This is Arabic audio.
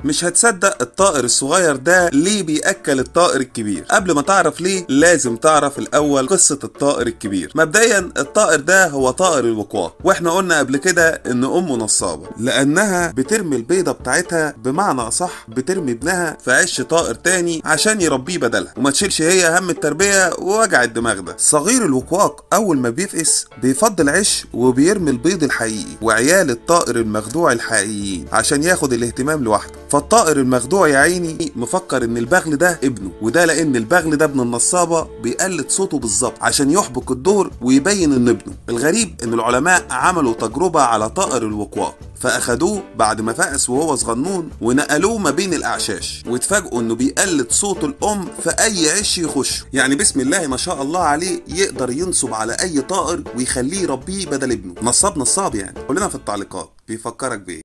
مش هتصدق الطائر الصغير ده ليه بيأكل الطائر الكبير. قبل ما تعرف ليه لازم تعرف الاول قصة الطائر الكبير. مبدئيا الطائر ده هو طائر الوقواق، واحنا قلنا قبل كده ان امه نصابة لانها بترمي البيضة بتاعتها، بمعنى اصح بترمي ابنها في عش طائر تاني عشان يربيه بدلها وما تشيلش هي هم التربية ووجع الدماغ ده. صغير الوقواق اول ما بيفقس بيفضل عش وبيرمي البيض الحقيقي وعيال الطائر المخدوع الحقيقيين عشان ياخد الاهتمام لوحده. فالطائر المخدوع يا عيني مفكر ان البغل ده ابنه، وده لان البغل ده ابن النصابة بيقلد صوته بالظبط عشان يحبك الدور ويبين ان ابنه. الغريب ان العلماء عملوا تجربة على طائر الوقواق، فاخدوه بعد ما فقس وهو صغنون ونقلوه ما بين الاعشاش، واتفاجئوا انه بيقلد صوت الام في اي عش يخشه. يعني بسم الله ما شاء الله عليه يقدر ينصب على اي طائر ويخليه يربيه بدل ابنه. نصاب يعني. قول لنا في التعليقات بيفكرك بايه؟